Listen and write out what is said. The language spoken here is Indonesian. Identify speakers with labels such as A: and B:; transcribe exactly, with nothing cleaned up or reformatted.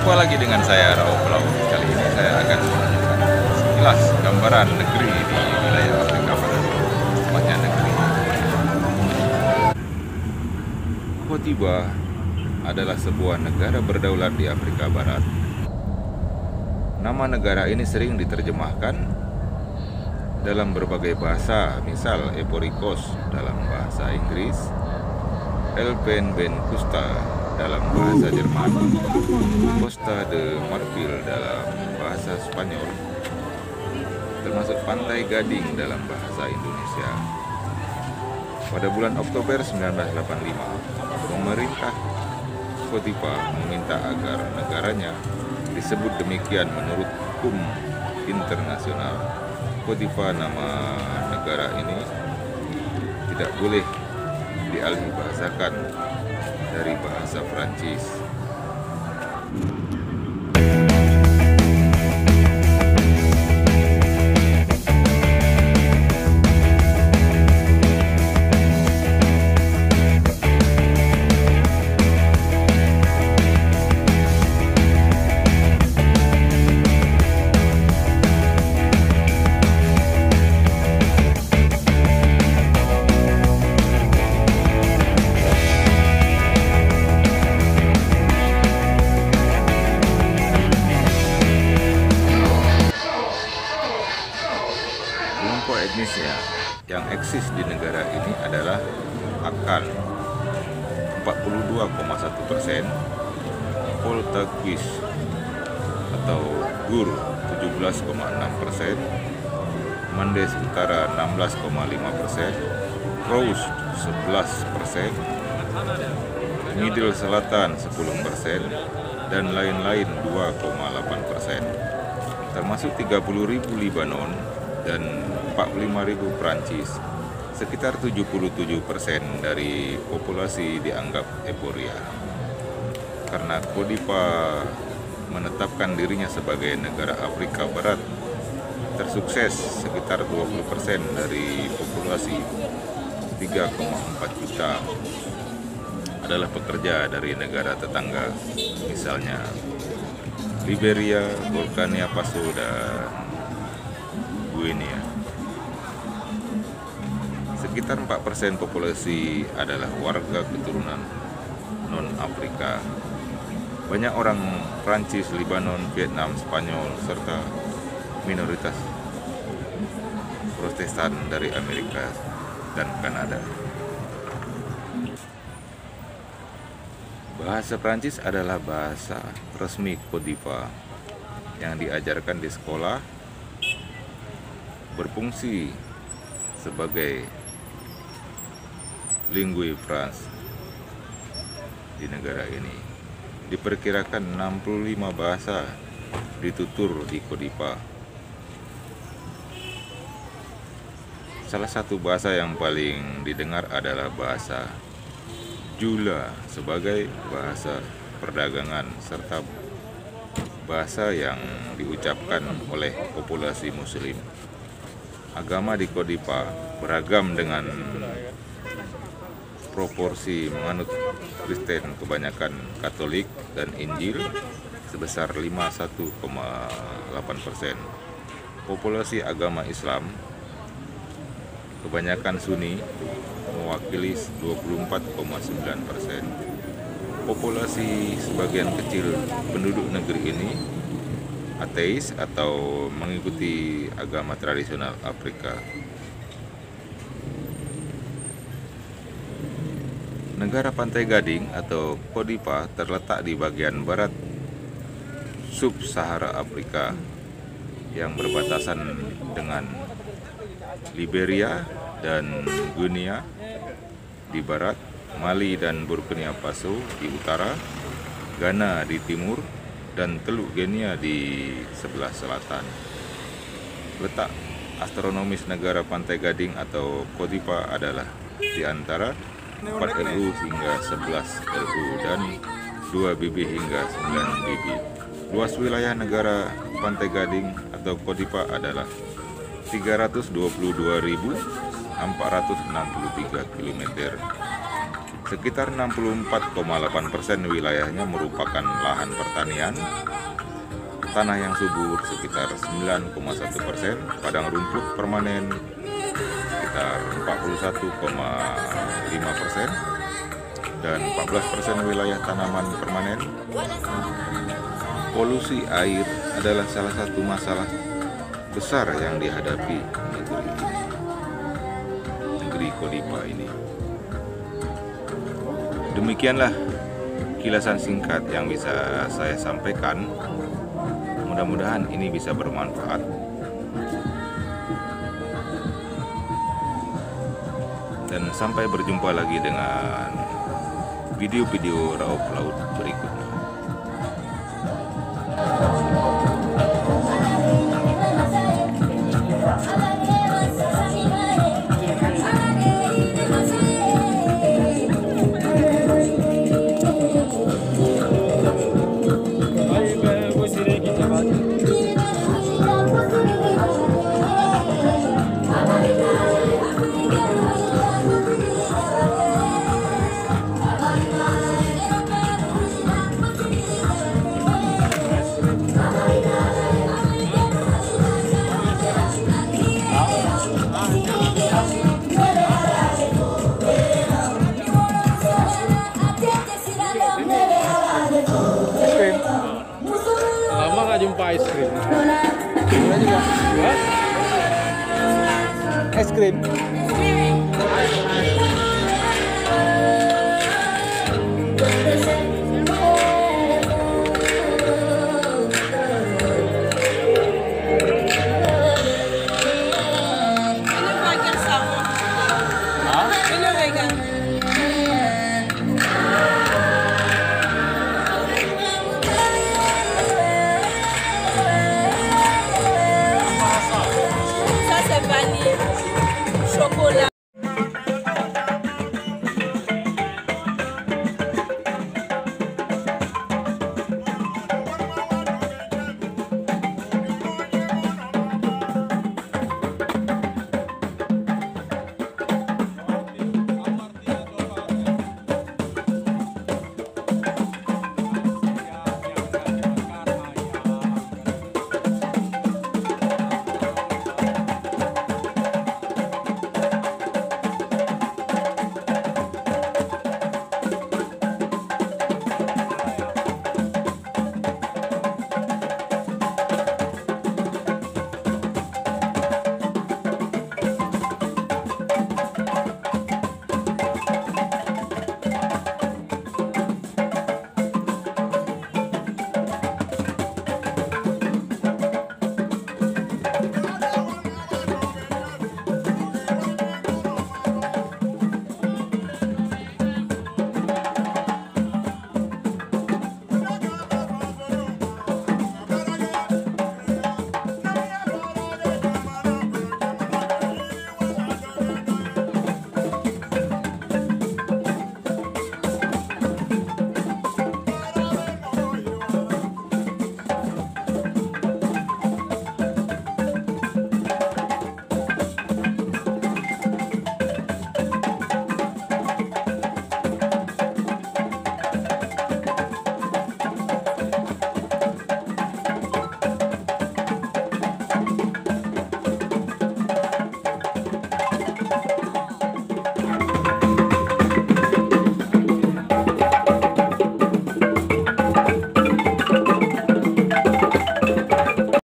A: Jumpa lagi dengan saya Rauf Lau. Kali ini saya akan menunjukkan sekilas gambaran negeri di wilayah Afrika Barat, tepatnya negeri Cote d'Ivoire adalah sebuah negara berdaulat di Afrika Barat. Nama negara ini sering diterjemahkan dalam berbagai bahasa, misal Ivory Coast dalam bahasa Inggris, Elfenbenskusta dalam bahasa Jerman, Costa de Marfil dalam bahasa Spanyol, termasuk Pantai Gading dalam bahasa Indonesia. Pada bulan Oktober seribu sembilan ratus delapan puluh lima, pemerintah Cote d'Ivoire meminta agar negaranya disebut demikian menurut hukum internasional. Cote d'Ivoire, nama negara ini, tidak boleh dialih bahasakan dari bahasa Prancis. Kelompok etnisnya yang eksis di negara ini adalah Akan empat puluh dua koma satu persen, Poltaquis atau Gur tujuh belas koma enam persen, Mandes Utara enam belas koma lima persen, Rose sebelas persen, Middle Selatan sepuluh persen, dan lain-lain dua koma delapan persen, termasuk tiga puluh ribu Libanon dan empat puluh lima ribu Prancis. Sekitar tujuh puluh tujuh persen dari populasi dianggap Euphoria. Karena Cote d'Ivoire menetapkan dirinya sebagai negara Afrika Barat tersukses, sekitar dua puluh persen dari populasi tiga koma empat juta adalah pekerja dari negara tetangga, misalnya Liberia, Burkina Faso, dan Guinea. Sekitar empat persen populasi adalah warga keturunan non-Afrika. Banyak orang Prancis, Libanon, Vietnam, Spanyol, serta minoritas Protestan dari Amerika dan Kanada. Bahasa Prancis adalah bahasa resmi Cote d'Ivoire yang diajarkan di sekolah, berfungsi sebagai lingue France di negara ini. Diperkirakan enam puluh lima bahasa ditutur di Cote d'Ivoire. Salah satu bahasa yang paling didengar adalah bahasa Jula sebagai bahasa perdagangan serta bahasa yang diucapkan oleh populasi Muslim. Agama di Cote d'Ivoire beragam dengan proporsi menganut Kristen kebanyakan Katolik dan Injil sebesar lima puluh satu koma delapan persen. Populasi agama Islam kebanyakan Sunni mewakili dua puluh empat koma sembilan persen. Populasi sebagian kecil penduduk negeri ini ateis atau mengikuti agama tradisional Afrika. Negara Pantai Gading atau Cote d'Ivoire terletak di bagian barat sub-Sahara Afrika yang berbatasan dengan Liberia dan Guinea di barat, Mali dan Burkina Faso di utara, Ghana di timur, dan Teluk Guinea di sebelah selatan. Letak astronomis negara Pantai Gading atau Cote d'Ivoire adalah di antara empat L U hingga sebelas L U dan dua B B hingga sembilan B B. Luas wilayah negara Pantai Gading atau Cote d'Ivoire adalah tiga ratus dua puluh dua ribu empat ratus enam puluh tiga kilometer. Sekitar enam puluh empat koma delapan persen wilayahnya merupakan lahan pertanian, tanah yang subur sekitar sembilan koma satu persen, padang rumput permanen sekitar empat puluh satu koma lima persen, dan empat belas persen wilayah tanaman permanen. Polusi air adalah salah satu masalah besar yang dihadapi negeri ini, negeri Kodipa ini. Demikianlah kilasan singkat yang bisa saya sampaikan. Mudah-mudahan ini bisa bermanfaat. Dan sampai berjumpa lagi dengan video-video raup laut berikutnya.
B: Lama nggak jumpa es krim. Gimana juga? Es krim.